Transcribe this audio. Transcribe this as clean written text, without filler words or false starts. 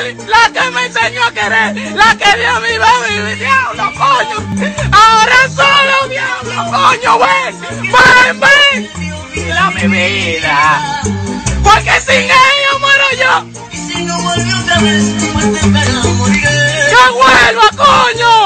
Nelly, la que me enseñó a querer, la que dio mi baby, diablo, coño. Ahora solo, diablo, coño, ven. Mira mi vida, porque sin ella muero yo. Y si no vuelve otra vez, pues te esperamos, moriré. ¡Que vuelva, coño!